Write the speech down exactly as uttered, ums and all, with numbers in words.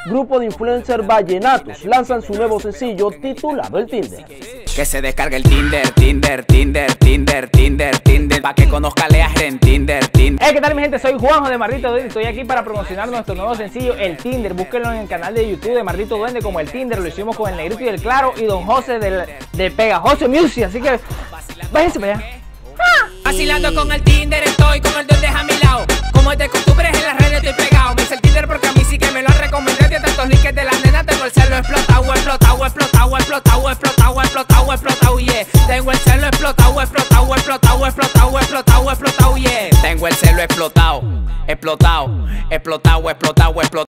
grupo de influencers vallenatos lanzan su nuevo sencillo titulado El Tinder. Que se descargue el Tinder, Tinder, Tinder, Tinder, Tinder, Tinder, pa' que conozca Leaje en Tinder, Tinder. Hey, ¿qué tal mi gente? Soy Juanjo de Mardito Duende y estoy aquí para promocionar nuestro nuevo sencillo El Tinder. Búsquenlo en el canal de YouTube de Mardito Duende como El Tinder. Lo hicimos con el Negrito y el Claro y Don José del, de Pegajoso Music. Así que váyanse para allá. Vacilando con el Tinder, estoy con el Duende a mi lado. Como es de costumbre en las redes estoy pegado. Me hice el Tinder porque a mí sí que me lo han recomendado. De tantos links de la nena tengo el celo explotado, explotado, explotado, explotado, explotado, explotado, explotado, yeah. Tengo el celo explotado, explotado, explotado, explotado, explotado, explotado, yeah. Tengo el celo explotado, explotado, explotado, explotado, explotado.